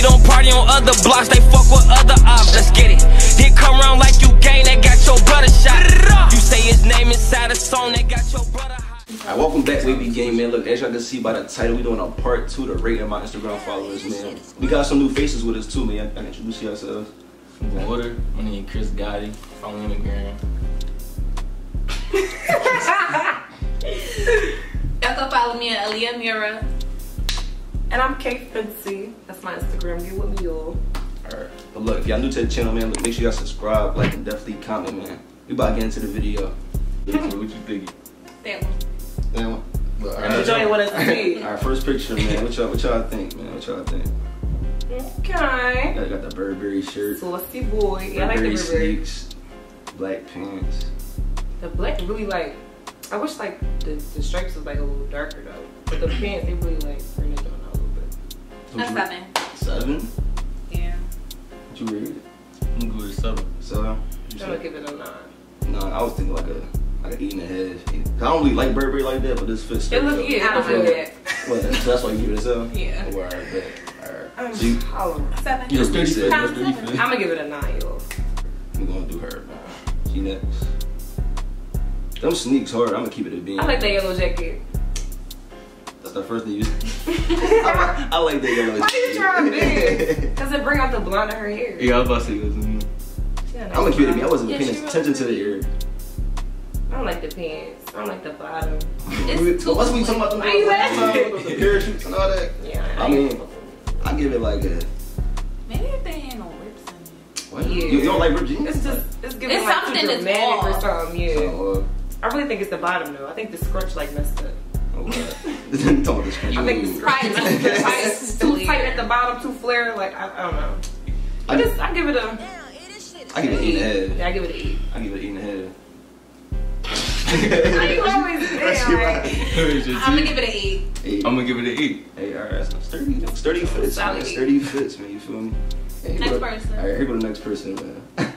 don't party on other blocks, they fuck with other ops. Let's get it. Then come around like you gang, they got your brother shot. You say his name inside a song, they got your brother hot. Alright, welcome back, Wavy Gang, man. Look, as y'all can see by the title, we doing a part 2 to rating my Instagram followers, man. We got some new faces with us too, man. Y'all can introduce yourselves. I'm going order. My name is Chris Gotti. Follow me on the gram. Y'all can follow me at Aaliyah Mira. And I'm Kate Fancy. That's my Instagram. Get with me, y'all. Alright, but look, if y'all new to the channel, man, look, make sure y'all subscribe, like, and definitely comment, man. We about to get into the video. What you think? That one. That one. But, Alright, join with us to see. Alright, first picture, man. What y'all think, man? What y'all think? Okay. Got the Burberry shirt. Saucy boy. Yeah, I like the Burberry Burberry. sneaks, black pants. The black really like. I wish like the stripes was like a little darker though. But the pants they really like bring it on out a little bit. A 7. 7? Yeah. What you read? I'm good with 7. 7? I'm gonna give it a 9. No, I was thinking like an 8.5. I don't really like Burberry like that, but this fits. It look I don't do that. Well, so that's why you give it a 7? Yeah. Oh, alright, bet. Alright. I'm So you, hollering. 7. You're 35. I'm You're 35. I'm gonna give it a 9, y'all. I'm gonna do her, man. She next. Them sneaks hard. I'm gonna keep it a bean. I like that yellow jacket. That's the first thing you said. I like that yellow jacket. Why are you trying big? Cause it bring out the blonde of her hair. Yeah, I was about to say this. I'm gonna keep it a bean. I wasn't Yeah, paying she attention to the ear. I don't like the pants. I don't like the bottom. It's too What's we talking about? Why you laughing? The parachutes and all that. Yeah, I mean, I give it like a. Maybe if they had no rips in it. What? Yeah. You don't like ripped jeans? It's just giving It's like something too that's dramatic or off. something. Yeah. So, I really think it's the bottom though. I think the scrunch like messed up. okay. Talking about this. I think the Probably scrunch just too tight at the bottom, too flare. Like I don't know. I give it a. I give it 8.5. Yeah, I give it an 8. I give it 8.5. Why you always there? I'm gonna give it an 8. I'm gonna give it an 8. Hey, alright, that's sturdy fits, man. Solid. Sturdy fits, man. You feel me? Hey, Next person. Alright, here go the next person, man.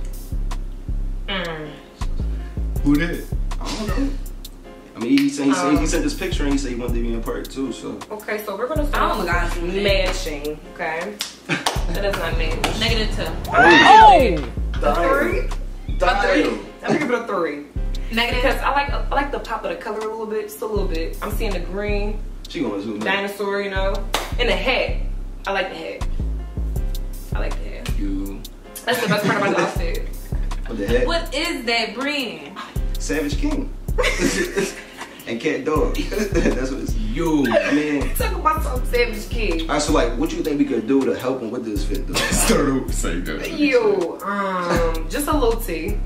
Who did? I don't know. I mean, he sent this picture and he said he wanted to be in part 2, so. Okay, so we're gonna Oh start my gosh, with matching. Okay, that is not match. -2. Oh, Damn. I'm gonna give it a 3 Negative. because I like the pop of the color a little bit, just a little bit. I'm seeing the green She gonna zoom in. dinosaur, you know, and the hat. I like the hat. I like the hat. You. That's the best part about the outfit. What the heck? What is that brand? Savage King. And Cat Dog. That's what it's. Yo. I mean. Talk about some Savage King. Alright, so like, what you think we could do to help him with this fit, though? Start over. Say that. Yo, just a little tee.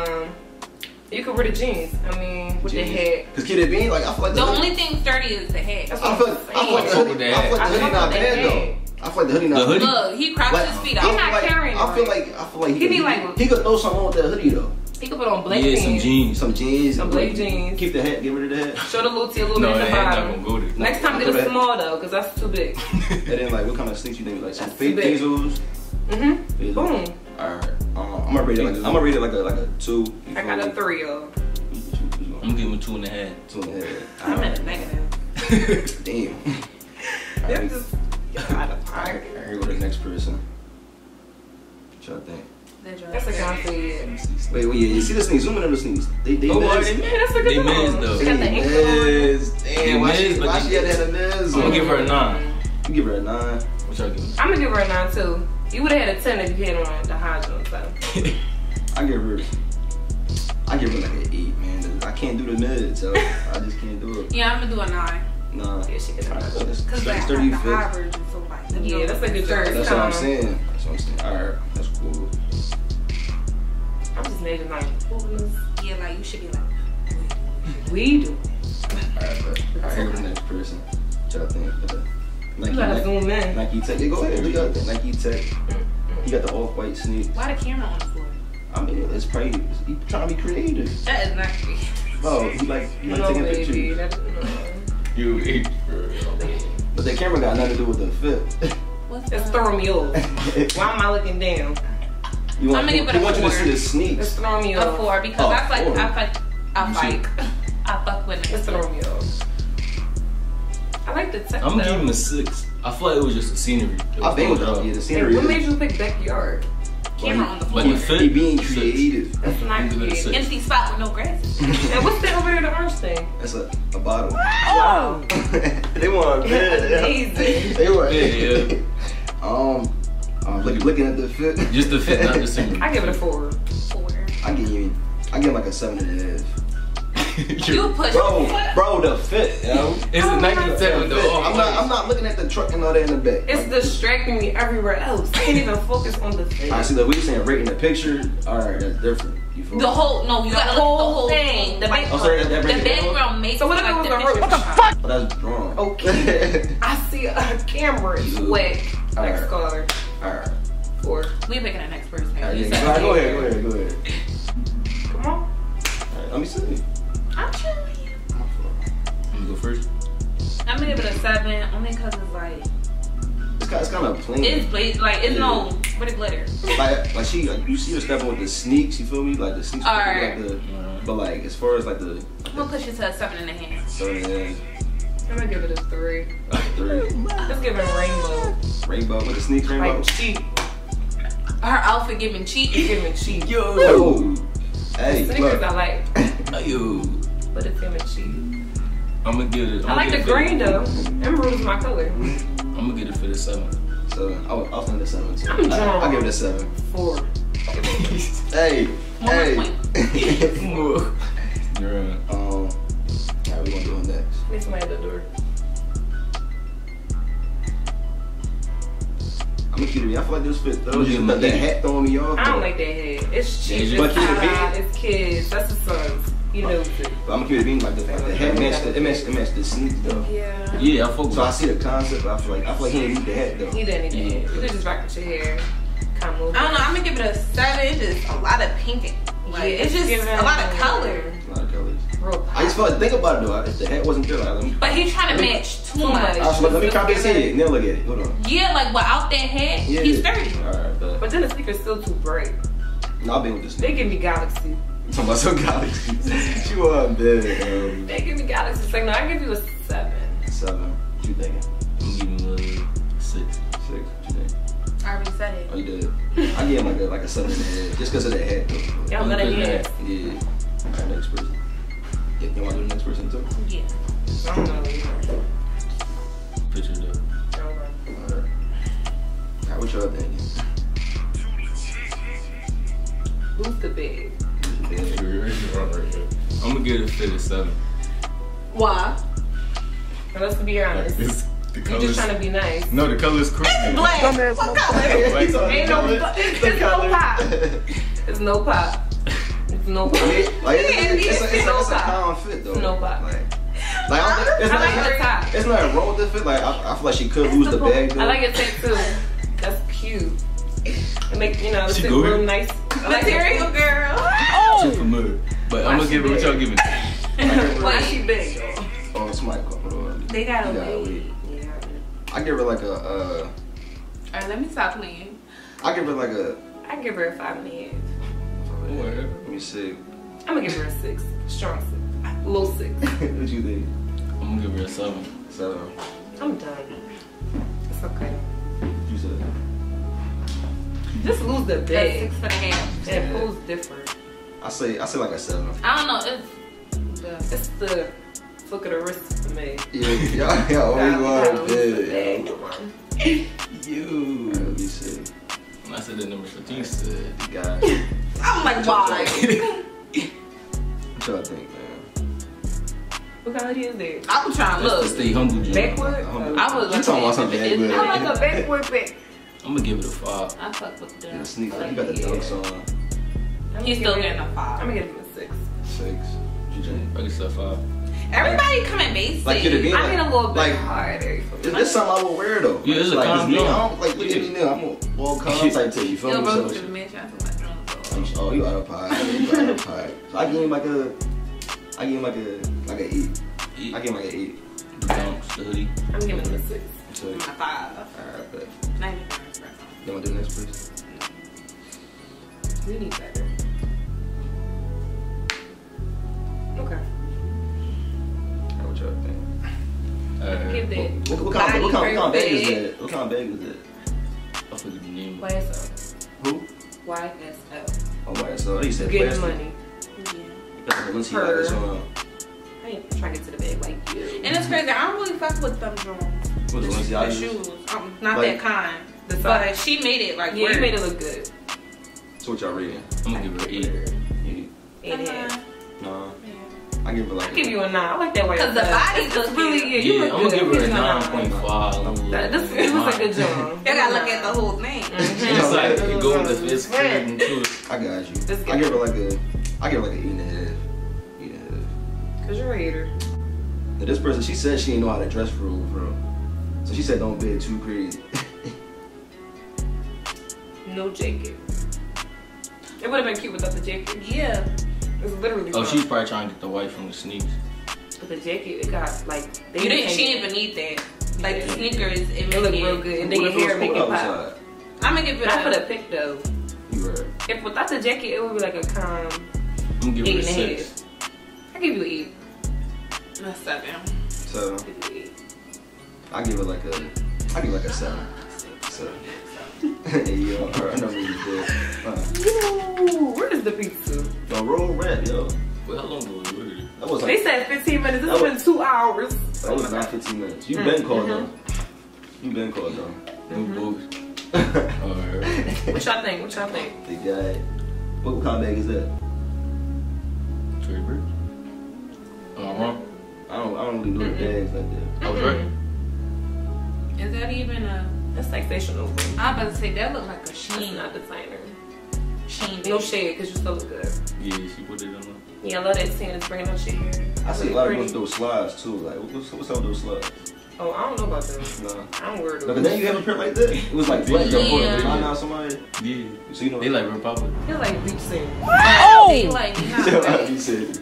You could wear the jeans. I mean, with the hat. Cause Kid Bean, like, I feel like The only thing sturdy is the hat. That's I what feel I'm like saying. the hoodie not bad though. I feel like the hoodie not The bad. hoodie? Look, he cropped his feet I out. He not feel carrying I feel right. like He be like- he could throw something on with that hoodie though. He could put on black Yeah, pants. some jeans. Some jeans. Some black jeans. Keep the hat, get rid of the hat. Show the little tee a little No, bit that at the ain't not bottom. gonna go there. Next time get a small though, cause that's too big. And then like, what kind of sneaks you think? Like some That's fake too big. Bezos? Mhm. Boom. Alright. I'm gonna rate it like a 2. You I feel got a me? 3, y'all. I'm gonna give him 2.5. 2.5. I'm at a negative. Damn. They're Alright, just out of pocket. here go the next person. What y'all think? That's a confident. Wait, yeah, you see the sneaks? Zoom in on the sneaks. They Oh, boy, nice. they Yeah, that's a good They one. men's, though. She got the ink on. Miz. Damn, why They she miz, but had they- to have a Miz? I'm gonna give her a 9. You give her a 9. What y'all give me? I'm gonna give her a 9 too. You would have had a 10 if you had on the high jump. So I give her like an 8, man. I can't do the mid, so I just can't do it. Yeah, I'm gonna do a 9. Nah. yeah, she gets a 9. Cause like, I Sturdy got the fit. high version, so like. Yeah, that's a good shirt. That's what I'm saying. Alright, that's cool. I'm just naming like Yeah, like you should be like. we do. Alright, here go the next person. What y'all think? You gotta zoom in. Nike Tech. Yeah, go ahead. We got the Nike Tech. He got the off-white sneak. Why the camera on the floor? I mean, it's probably he trying to be creative. That is not creative. Oh, he like No, taking baby. pictures. That's, You 8. But that camera got nothing to do with the fit. What's it's that? throwing me off. Why am I looking down? You want, I'm gonna give it he a want you to 4. see the It's sneaks. throwing me A off. 4 because Oh, I 4. fuck with It's it. throwing me off. I like the tech I'm gonna though. give him a 6. I feel like it was just the scenery. I think it was the Hey, scenery. what made you pick backyard? Camera on the But floor. the fit, He being creative. That's not Give it a creative. six. Empty spot with no grass. And what's that over there, the orange thing? That's a bottle. Wow. They want bed. Amazing. They want. Yeah. Looking at the fit. Just the fit, not the scenery. I give it a 4. 4. I give like a 7.5. You push. Bro, the fit, yo. It's a 1970 though. I'm not looking at the truck and all that in the back. It's distracting me everywhere else. I can't even focus on the thing. I see that we saying rating the picture. All right, that's different. You feel The me? whole, no, you The gotta look at the whole whole thing. thing. The Like, Oh, sorry, that the break it down? background makes So what if like it was the a road? picture. Oh, that's wrong. Okay. I see a camera. It's whack. Next Alright. caller. All right. 4. We picking the next person. All right, You yeah, said- go ahead. Come on. All right, let me see. I'm chilling. I'm gonna go first. I'm gonna give it a 7, only because it's like It's kind of plain. it's like it's no what it glitter. like she, you see her stepping with the sneaks. You feel me? Like the sneaks. Alright. Like but like as far as like the I'm gonna push it to a 7.5. so yeah, I'm gonna give it a 3. 3 Let's give it a rainbow. rainbow with the sneaks rainbow. Like cheap. Her outfit giving cheap. It's giving cheap. Yo, hey, Sneakers look. I like, Yo. but it's giving cheap. I'm gonna give it. I like the green though. Emerald is my color. I'm gonna get it for the 7. So I was thinking the 7 too. I'm drunk. I'll give it a 7. 4. Hey, hey. You're right. Alright, we gonna do it next. Need somebody at the door. I'm gonna keep it. I feel like this fit though. I'm gonna Just give that it- hat throwing me off. I don't like that head. It's cheap. Yeah, It's but keep it high. big. It's kids. That's the sons. You know it. But I'm gonna keep it being like the hat matched it matched the sneaks though. Yeah. Yeah, I fuck with So I it. see the concept. But I feel like he didn't need the hat though. He didn't need that. You could just rock with your hair. Kind of move. I don't know. I'm gonna give it a 7. It's just a lot of pink. Like Yeah, it's just giving a lot of it color. A lot of colors. Real I just felt like think about it though. If the hat wasn't there, like, let me. But he's trying to match too much. Let me copy his head. Now look at it. Hold on. Yeah, like without that hat, he's sturdy. Alright, but But then the sneaker's still too bright. I've been with this. They give me Galaxy. Talking about some galaxy. She was dead. They give me Galaxy. So no, I give you a 7. 7. What you thinking? I'm giving it a 6. 6. What you think? I already said it. Oh, you did. I gave him like a 7.5 just because of that hat though. Y'all let it in. Yeah. Alright, next person. Yeah, you want to do the next person too? Yeah. I don't know. either. Picture that. I don't know. Alright, what y'all thinking? Who's the big? I'm gonna give it a fit of 7. Why? And let's be honest. It's the You colors. just trying to be nice. No, the color's cool. Black. What color? Ain't no, it's no pop. It's no pop. It's no pop. It's a calm fit though. No pop. Like I don't think, I like the top. it's not wrong with the fit. Like I feel like she could lose the bag though. I like it thick too. That's cute. It make it She fit go real here? nice. I like Material it. girl. Super mud. But I'm gonna give it what y'all giving. Why she big? Oh, somebody call. Hold on. They gotta You gotta wait. wait. Yeah. I give her like a. Alright, let me stop playing. I give her like a. I give her a 5.5. Let me see. I'm gonna give her a 6. Strong 6. Low 6. What you think? I'm gonna give her a 7. 7. I'm done. It's okay. You said. Just lose the That's bag. 6.5. And who's different? I say like a 7. I don't know. It's the flick of the wrist for me. Yeah, always want bag. You. Let me see. When I said the number 15, said. God. I'm like, why? What y'all think, man? What quality is it? I'm trying to That's to look. stay humble, Jim. Backward? I was You talking about something looking bad, at but- I like a backward back. I'm gonna give it a 5. I fuck with The them. sneakers. You got the dunks on. He's still getting a 5. I'm gonna give him a 6. 6. What you think? I guess a 5. Everybody coming basic. Like, could it be I need a little bit like, harder. This something I would wear though. Yeah, it's a like, calm me, I down. don't, like, look at me now. I'm a well calm type too. You feel Yo, me? bro, So, to the mansion. I feel like I'm oh, you out of pie. You out of pie. So I give him like a. I give him like a 8. I give him like an 8. The dunks, the hoodie. I'm giving him a 6. So, a 5. alright, but Not even 5. you want to do the next place? We need better. Okay. What y'all think? Give that. What What kind of bag is perfect. that? What kind of bag is that? I forget the name. YSL. Who? YSL. Oh, YSL. He said Getting plastic. money. Let's see how this one. I ain't trying to get to the bag like you. And it's crazy. I don't really fuck with them drones. What's the The Balenciagas? shoes. Not Like- that kind. The But size. she made it like Yeah, work. you made it look good. So what y'all rating? I'm gonna give her 8. Yeah. 8.5. Nah. I give her like. I give you a 9. I like that YSL. 'Cause the body It's looks really good. good. You Yeah, look I'm gonna good. give her a Give you 9.5. This it was a good job. You gotta look at the whole thing. It's like it goes with it's good and too. I got you. Let's get I give her like a. I give her like an 8.5. 8.5. Cause you're a hater. Now this person, she said she didn't know how to dress for real. So she said don't be it too crazy. No jacket. It would have been cute without the jacket. Yeah. It's literally. Oh, fun. she's probably trying to get the white from the sneaks. But the jacket, it got like. She didn't even need that. Like the sneakers, it It look made real good, and then What your if it hair was make it cold pop. outside? I'm gonna give it Not for a the pic though. You were. If without the jacket, it would be like a calm I'm gonna give her a 8.5. 6. I give you an 8. a 7. So I give you an 8. I give it like a. I give it like a 7. So. Hey yo, I know really good. Ooh, where is the pizza? The roll red, yo. Well, how long ago was it? That was They like. said 15 minutes. This That has been 2 hours. That was not 15 minutes. You been called though. You been called though. No books. Alright. What y'all think? What y'all think? The guy. What kind of bag is that? Trey Bricks. Am I wrong? I don't really know the bags like that. I was right. Is that even a? That's like Station Nova. I'm about to say that look like a That's sheen. not designer. Sheen. No shade, because you still look good. Yeah, she put it on there. Yeah, I love that scene. It's bringing out your hair. I see Really a lot pretty. of those slides too. Like, what's up with those slides? Oh, I don't know about them. Nah. I don't wear No, those. but then you have a print like that. It was like black. Yeah. Find out somebody. Yeah. So you know. They like real popular. Feel like beach scene. They like me not right. You said.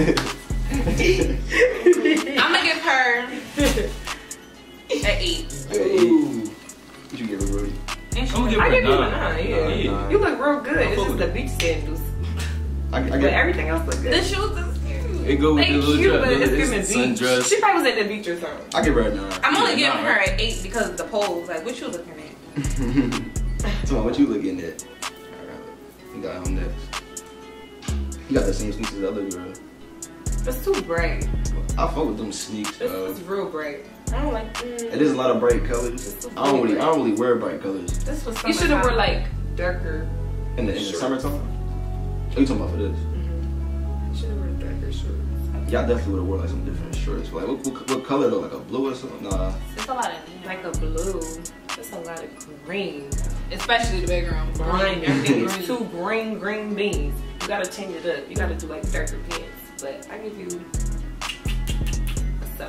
I'm gonna give her an 8. Ooh. What you give it, Rudy? And she I'm gonna give I her give you a 9. 9, yeah. Yeah. You look real good. I It's fuck just with the it. beach sandals. I But get. everything else look the good. shoes is cute. It go with They the little cute, dress. but it's It's giving beach. sundress. She probably was at the beach or something. I give her a 9. I'm only Yeah, giving nah, her right. an 8 because of the pose. Like, what you looking at? Come on, what you looking at? You got him next. You got the same sneakers as the other girl. It's too bright. I fuck with them sneaks, bro. It's real bright. I don't like. It is a lot of bright colors. I don't really wear bright colors This was you should have wore like darker. in the Shorts. summertime. What are you talking about for this? You should have worn darker shorts. Y'all definitely would have wore like some different shorts. Like what color though? Like a blue or something? Nah. It's a lot of neon. Like a blue. That's a lot of green. Especially the background. Green. Everything It's green. two green beans. You gotta change it up. You gotta do like darker pants. But I give you a 7.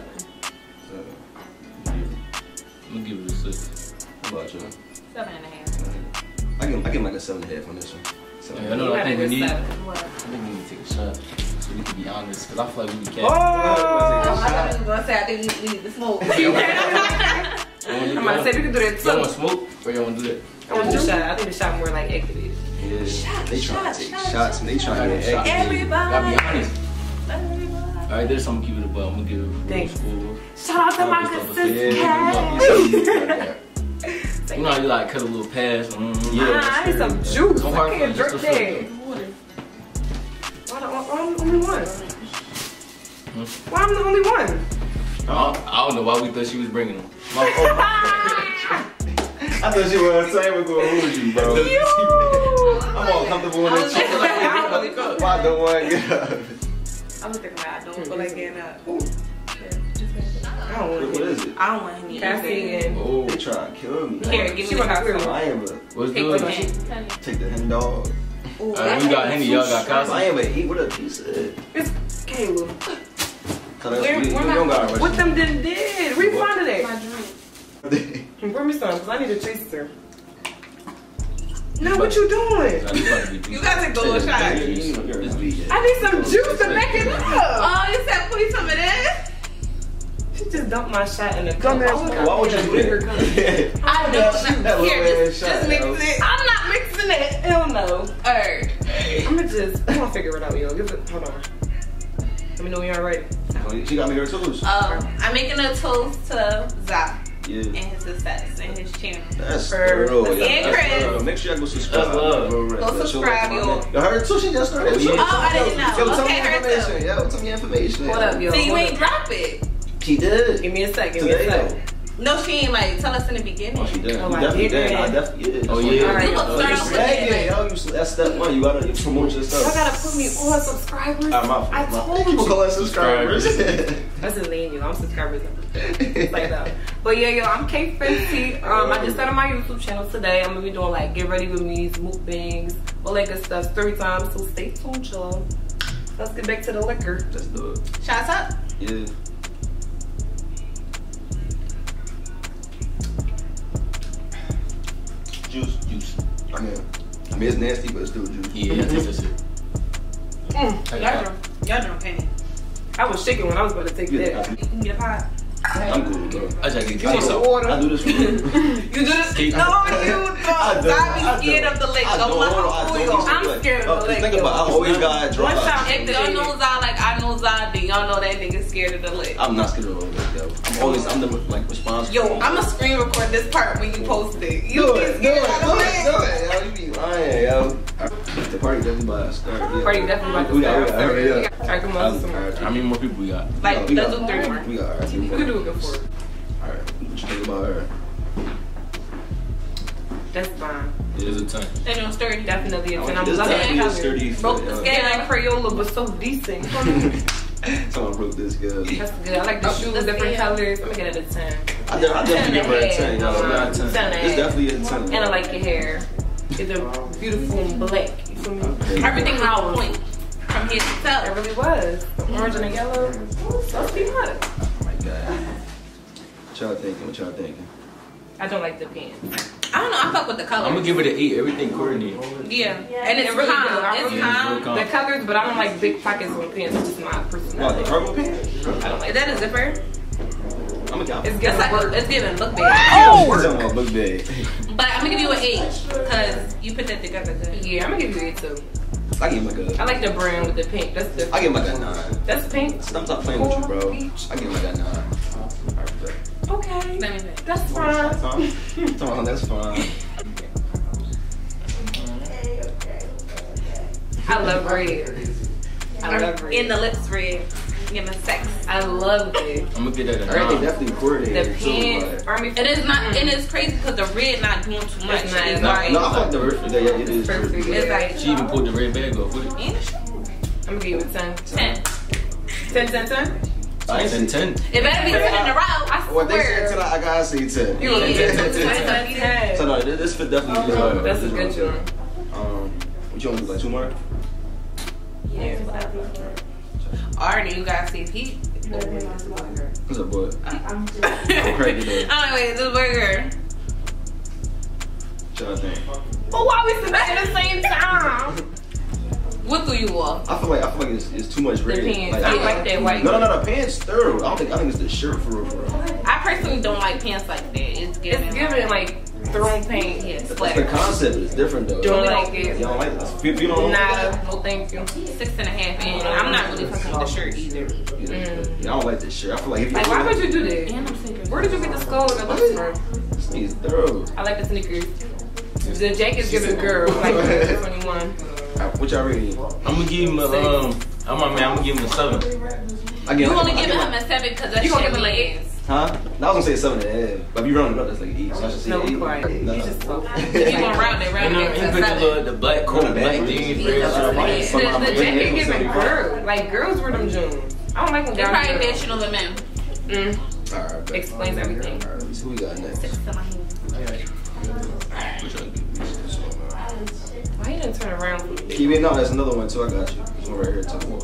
I'm gonna give it a 6. How about you? 7.5. I give him like a 7.5 on this one. Yeah, I know. You I gotta think we do need. I 7. think we need to take a shot so we can be honest. Cause I feel like we be catching. Oh! I thought you was gonna say I think we need to smoke. I'm about to say we can do that Y'all want too. smoke or y'all want to do that? I want the shot. I think the shot more like activated. Yeah. Shot, They trying shot, to take shot, shots and they trying to get shot. activated. Gotta be Everybody. honest. Alright, there's something keep it above. I'm gonna give it a Thanks. school. Shout out to my Yeah, consistent. You know how you like cut a little pass. Yeah. I need some juice. Don't I hard can't just drink a that. Why I'm the only one? Why I'm the only one? I don't know why we thought she was bringing them. I thought you were saying we're gonna lose you, bro. I'm all comfortable in this shit. Why don't want to get up? I was thinking about I don't feel like getting up. I don't want What is it? I don't want any caffeine. Oh, They trying to kill me. Here, give She me the want coffee. to I am a what's Take good? the Alright, pen. take the hen dog. Ooh, we got Henny. Y'all got I Casa. am a eat with a piece of it. It's Caleb. So that's Where- we where my- don't got What them did? Where you find My it drink. at? Bring me some, because I need a chaser. No, what you doing? You gotta take the little shot. I need some juice to back it up. Oh, you said put some of this? She just dumped my shot in the cup. Why would you do that? I don't know. Here, just mix it. I'm not mixing it. Hell no. Alright. I'm gonna figure it out, yo. Hold on. Let me know when you're ready. She got me her toes. I'm making a toast to Zach. Yeah. and his success and his channel. That's For- thorough. and Yeah, Chris. that's thorough. Make sure y'all go subscribe. That's love. Go subscribe, yo. You heard too? She just started. Yeah. Oh, I didn't know. Yo, tell Okay, me her information. too. Yo, tell me information. What up, yo? So you What ain't up? drop it. She did. Give me a second. Give me a Today, second. though. No, she ain't like tell us in the beginning. Oh, she did. Oh, You I definitely did. did. I definitely did. Oh, yeah. You Alright, look yo. thorough Yeah, with it. yo, that's step one. You gotta promote your stuff. Y'all gotta put me on subscribers. My I told people you. call us subscribers. That's just lean you. I'm subscribers. Like that. But yeah, yo, I'm K Fenty. I just started my YouTube channel today. I'm gonna be doing like get ready with me, mukbangs, all that good stuff, story time. So stay tuned, y'all. Let's get back to the liquor. Let's do it. Shots up. Yeah. Juice. I mean, it's nasty, but it's still juice. Yeah, I taste that shit. Y'all drunk, ain't it? I was shaking when I was about to take Yeah, that. You can get a pot. I'm good, bro. I just get You want taste some out. water? I do this for you. You do this? Keep- No, you don't. Stop being scared of the lick. Go I'm scared of the lick, Think about it. I always got dry. One time- If y'all know Zod like I know Zod, then y'all know that nigga scared of the lick. I'm not scared of all that, yo. I'm the like responsible. Yo, I'ma screen record this part when you post it. You do be it, scared of the lick. yo. You be lying, yo. The party definitely about to start. Yeah. Party definitely about to We got, start. hurry up. Alright, come on. Some more. How many more people we got? Like, We let's got- do 3 more. We got, alright. We can do it before. Alright, what you think about her? That's fine. There's a ton. They don't sturdy. Definitely a 10. I'm This loving definitely that is sturdy. Broke the for, scale. Yeah, like Crayola, but so decent. Someone broke this girl. That's good. I like the shoes, that's different good. colors. I'm gonna get it a 10. I definitely give her a 10, yo. Uh-huh. Not a 10. 10. It's definitely a 10. And I like your hair. It's a beautiful black. You feel me? Everything was on point. From here to It toe. really was. The orange and the yellow. So be honest. Oh my god. What y'all thinking? What y'all thinking? I don't like the pants. I don't know. I fuck with the colors. I'm gonna give it an 8. Everything coordinated. Yeah. And it's It really calm. good. I It's really- calm. Calm. The colors, but I don't like big pockets on pants. It's just my What, the personality. purple pants? I don't like Is that a zipper? I'm gonna It's It's getting like work. it's giving look big. We're talking about book bag. But I'm gonna give you an 8 because you put that together good. Yeah, I'm gonna give you 8 too. I give him like I a. like the brown with the pink. That's the. I give him like a 9. That's pink. Stop playing with you, bro. I give him like a 9. Alright, Okay. Let me think. That's fine. Come on, that's fine. I love red. I love red. In the lips red. Give me sex. I love it. I'm gonna get that a Everything 9. definitely The coordinated. too, pants, like- army. It is not, and it's crazy because the red not doing too much. It's not. It's No, like, No, I fuck the rest of that. Yeah, it is. Perfect. true. it's like She even pulled the red bag off with it. I'm gonna give you a 10. 10. 10, 10, 10. I ain't Then 10. It better be 10 in a row. I What they said swear. tonight, I gotta say 10. You gonna Yeah. give me 10. So no, this fit definitely is hard. That's a good one. What you want to do, like 2 more? Yeah. Already, you gotta see if he. What's up, boy? Anyway, this burger. What y'all think? But why we sit back at the same time? What do you want? I feel like it's too much red. pants. I like that white. No, the pants thorough. I think it's the shirt for real. I personally don't like pants like that. It's giving. It's giving like throwing paint. Yeah, That's the splatter. concept. It's different though. Don't You like it. don't like this? You don't like Nada. No thank you. 6.5 in. I'm not really fucking with the shirt either. Yeah, I don't like this shirt. I feel like if you Like, why would you do that? And I'm thinking. Where did you get the skull and the lips from? This thing is thorough. I like the sneakers. The jacket's giving girl like 21. What y'all rating? I'm gonna give him a I'm gonna give him a 7. I give You him- only I giving give him a 7 because that You gonna shit give him an means. Huh? No, I was gonna say 7.5. But if you round it up, that's like 8. So I should say No, 8. be quiet. No. You just talk. If you gonna round it, And round then it he to put 7. the black coat, black jeans, red shirt. The jacket giving girl. Like, girls wear them jeans. I don't like them It's down probably here. additional to men. Alright, bet. Explains everything. Alright, let me see who we got next. 6 to my hand. What y'all give me? Why you didn't turn around? Keep it. No, that's another one too. I got you. This one right here too.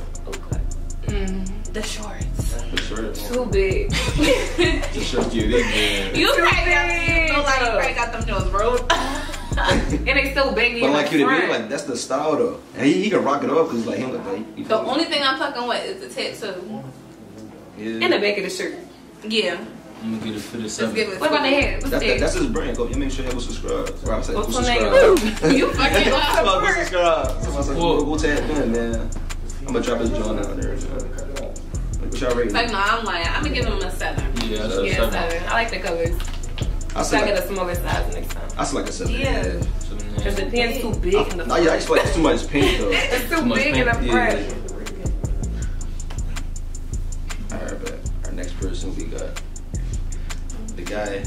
The shorts. The shirt. Too big. The shirt. Yeah, they good. You probably got big. them. Like you probably got them joints, bro. And they still baggy But in like the you to be front. like that's the style though, and he can rock it off because like him like he The only thing I'm fucking with is the tattoo. yeah. In the back of the shirt. Yeah. I'm gonna get it for the Let's 7. give it. What about the head? What's That's, the that's his brand. Go, you make sure you go subscribe. Or I said, What's go her name? subscribe. You fucking Go up. subscribe. So I said, go tap in, man. I'm gonna drop his joint out there. Like, what's y'all rating? Like no, I'm lying. I'm gonna give him a 7. Yeah, that's Yeah, 7. I like the colors. I So say I like, get a smaller size next time. I say like a 7. Yeah. Because the pen's too big in the No, yeah, I just feel like it's too much paint though. It's too much big in the paint. front. Alright, but our next person we got the guy.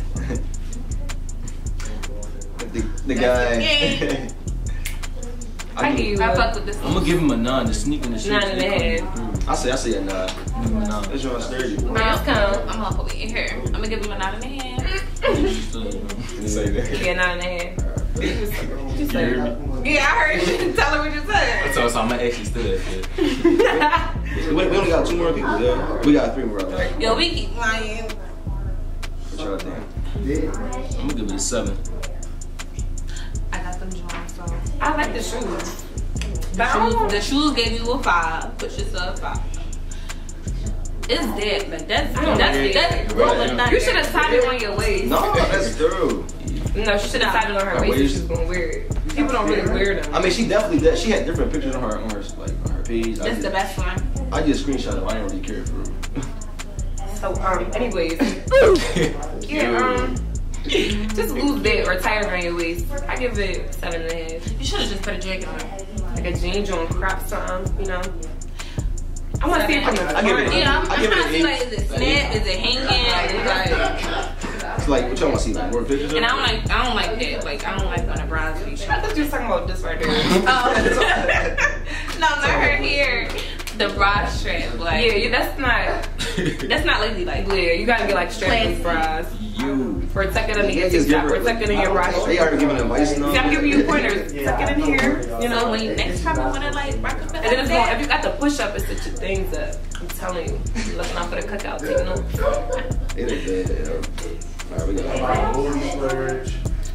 the guy. I give you I a fuck with this I'm gonna give him a 9. The sneak in the shit. 9.5. I say a 9. Give him a 9. That's your sturdy. Let's count. I'm gonna put it in here. I'm gonna give him a 9.5. You say that. Yeah, 9.5. What you say? Yeah, I heard you. Tell her what you said. So I'm gonna actually still that shit. We only got 2 more people, yeah. We got 3 more. Right? Yo, we keep lying. What y'all think? I'm gonna give it a 7. I got them Johns, so. I like the shoes. The shoes gave you a 5. Put yourself a 5. It's dead, but that's rolling down. You should have tied it on your waist. No, that's true. No, she should have tied it on her waist if she was gonna wear it. People don't really wear them. I mean, she definitely did. She had different pictures on her page. That's the best one. I just screenshot them. I didn't really care for them. So anyways, yeah, just lose that or tie it around your waist. I give it 7.5. You should have just put a jacket on. Like a jean joint, crop something, you know. I want to see it from the I give it front. Yeah, I'm I give trying it to see, like, is it snap? Is it hanging? Like, It's like, what y'all want to see? Like more pictures? and I don't like that. Like, I don't like when a bras be I showing. thought you were talking about this right there. Oh. No, not her here. The bra strap. Like, Yeah, that's not ladylike. Yeah, you gotta get like strapless bras. You. Protect it in the Yeah, inner just give strap. her- Protect it in your bra strap. They already giving advice now. See, I'm giving you pointers. Tuck it in here, you So know. when you next time I wanna like rock a bit And then it's going, like if you got the push up, it's such a things up. I'm telling you. Looking out for the cookout, you know. It is dead. Alright, we got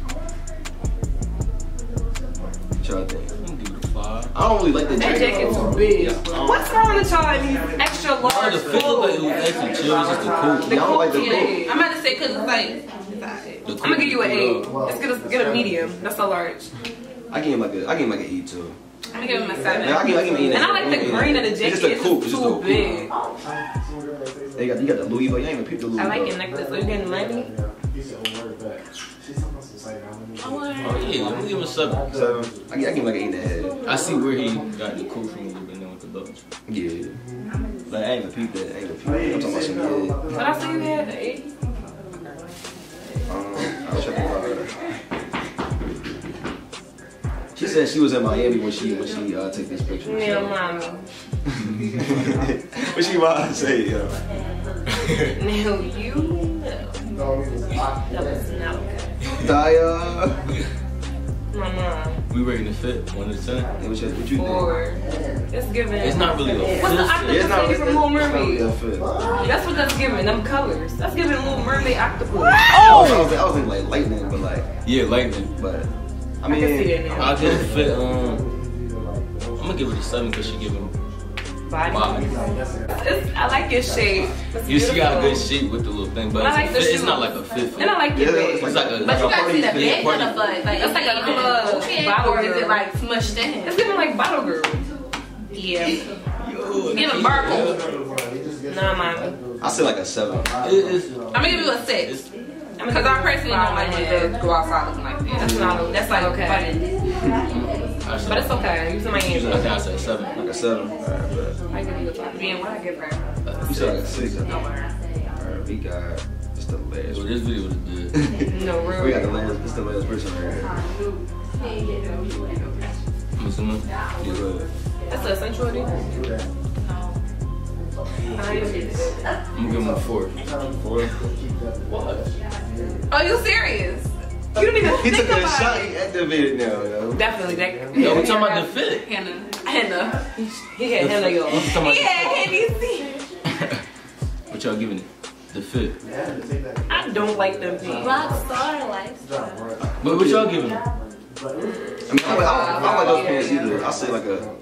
what y'all think? I'm gonna give it a 5. I don't really like the That jacket. jacket's too big. Yeah. What's wrong with y'all in these extra large The fit look like it was actually chill. It's just the coat. Yeah, I don't like the Yeah. coat. I'm about to say, cause it's like, it's alright. The coat I'm gonna give you an is 8. Let's get a medium. That's a large. I give him like an 8 too. I'm gonna give him a 7. Yeah, I give him 8. And I like the green of the jacket. It's just the coupe. It's It's just too the big. coupe. You got the Louis, but you ain't even peeped the Louis. I like though. your necklace. Are you getting money? Oh yeah, I'm gonna give him a 7. So I give him like an 8.5. I see where he got the coat from, but then with the buttons. Yeah. Like I ain't even peeped that. I ain't even peeped that. I'm talking about some yeah. But I see you had an 8. I was checking about her. She said she was in Miami when she took this picture. Yeah, mommy. What she about to say, yo? Now you. That was not okay. Daya. My mom. We rating the fit 1 to 10. What you think? 4. It's giving. It's not really a What's the fit. octopus Yeah, it's not lady from Little it's not Mermaid? really a fit. That's what that's giving. Them colors. That's giving Little Mermaid octopus. I was thinking like lightning, but like, Yeah, lightning. but I I mean, can see that now. I'll give it a fit. I'm gonna give it a 7 because she giving Body. body. I like your shape. It's Yeah, she got a good beautiful. shape with the little thing, but I like it's, the a fit. It's shoes. not like a fit. And I like your Yeah, bag. it's It's like a. But you gotta see the party bag on the fit. butt. Like, It's like a club Okay, bottle or is girl. it like smushed in? It's giving like bottle girl. Yeah. Yo, Give him purple. Nah, mommy. I say like a 7. It's, I'm gonna give you a 6. it's, Because I personally don't like when the go outside looking like that. That's not. That's like okay. But it's okay. Use my Usually hand. I say 7. Like a 7. Alright, I give you a 5. Then what I give her? but you said like a 6. Don't worry. Alright, we got it's the last. Well, this video was good. No, We real. got the last. This the last person right here. I'm assuming. Yeah, good. That's the essential edition. I'm gonna give him a 4. 4. Oh, you serious? You don't even He think took a about shot. it. He activated now, yo. Definitely. That, Yo, we talking about the fit. Hannah. Henna. He had henna, y'all. We talking about Yeah, can you see? what y'all giving it? The fit. I don't like them pants. Rockstar lifestyle. But what y'all giving it? I mean, I don't like those pants either. I say like a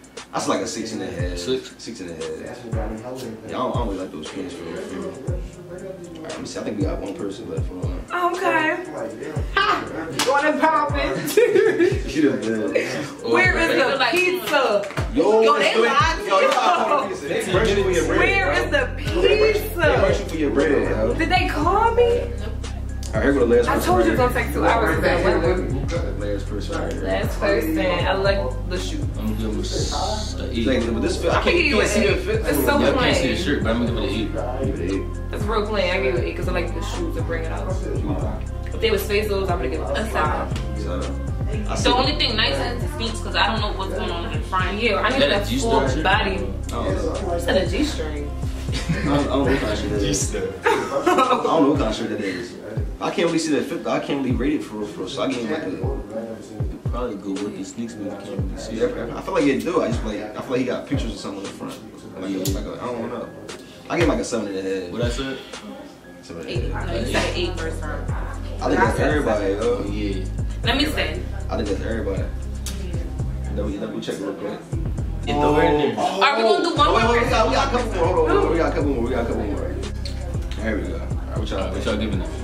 6.5. 6? 6.5. Yeah, I don't really like those pants for real. Let me see. I think we got one person left. Hold on. Okay. Going and popping. She done good. Where is the pizza? Yo, they lied to you. They burnt you for your bread. Where is the They burnt pizza? you for your bread, yo. Did they call me? Alright, here go the last I person. told you right it's gonna take 2 hours to that weather. Last person right here. Last person. I like the shoe. I'm gonna give him a 8. Like, but this fit, I I can give you can't see an the fit. eight. It's so Yeah, I can't see the plain. shirt, but I'm gonna give it an 8. Give it an It's real plain. I give it 8 because I like the shoes to bring it out. If they was Bezos, I'm gonna give it a 5. 8. So, I The see. only thing nice is the feet because I don't know what's going on in front. Yeah, I need That that a G-string full shirt? body. I don't know. It's not a G-string. I don't know what kind of shit that is. I don't know what kind of shirt that is. I can't really see that fit though. I can't really rate it for real. So I gave him like a. Probably go with the sneaks, but I can't really see Yeah, it. I feel like he do. I feel like he got pictures or something on the front. Like a, I don't know. I give him like a 7.5. What I said? 7.5. No, you said 8 first time. I think that's everybody, yo. Oh, yeah. Let me see. I think that's everybody. Let me check real quick. It throw it in there. Are we gonna do one more Wait, we person? got a couple more. Hold on. We got a couple more. There we go. Alright, what y'all What y'all giving it?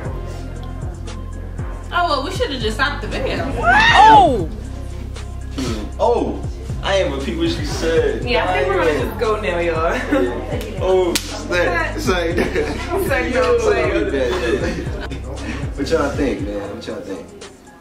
Oh, well, we should have just stopped the video. Oh, I ain't repeat what she said. Yeah, I think we're gonna just go now, y'all. Oh, snap. Say that. Say no way. What y'all think, man? What y'all think?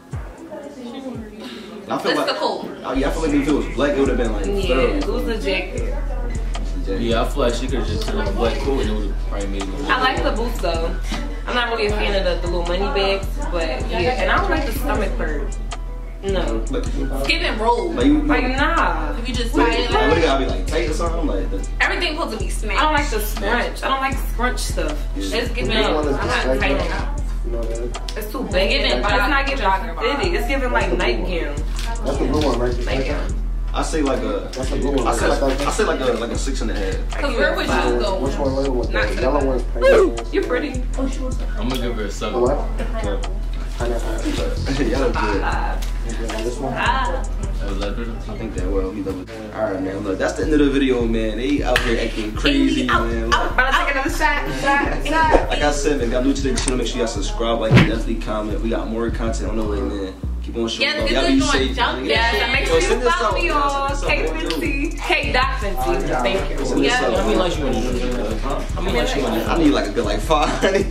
I feel Let's like, go. I feel like if it was black, it would have been like Yeah, lose the jacket. Yeah, I feel like she could just put like a black coat and it would have probably made it. I like the boots though. I'm not really a fan of the little money bags, but yeah, and I don't like the stomach bird. No. Like Skin and roll. you, Like nah. If you just tie it what like it gotta be like tight or something? Like the, everything supposed to be I smashed. don't like the scrunch. I don't like scrunch stuff. It's giving No, I'm not tighten up. You know that? It's too big. Giving It's not giving jogger vibe. fitted. It's giving like nightgown. That's the blue one right there. Nightgown. I say like a, That's the blue one. I say like a 6.5. Cause where would you go? Which one later one? Not The yellow one's You're pretty. I'm gonna give her a 7. What? Pineapple. Y'all look good. This one? That was that person? I think that well. Alright, man. Look, that's the end of the video, man. They out here acting crazy, man. About to take another shot. Like I said, man, if y'all new to the channel, make sure y'all subscribe, like, and definitely comment. We got more content on the way, man. Keep on showing Yeah, love. this Y'all is be doing safe. junk man. Yes, and make Yo, sure send you this follow out, me man. on Send this out, K50. K.Fenty. Thank you. Send this Yeah. out. How many likes you want to do? How many likes you want to do? I need like a good like 500. My man's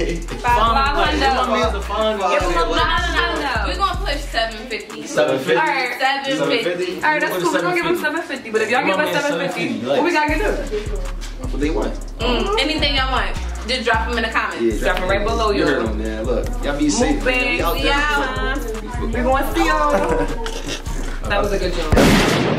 a fine Give guy. them a no. We're gonna push 750. 750. Alright. 750. Alright, that's cool. We're gonna give them 750. But if y'all give us 750, what we gotta get to? What they want? Anything y'all want, just drop them in the comments. Yeah, Drop it right below you. you. Heard them, man. Look, y'all be safe. man. We Mukbang, out see there. y'all. We going to see y'all. That was a good job.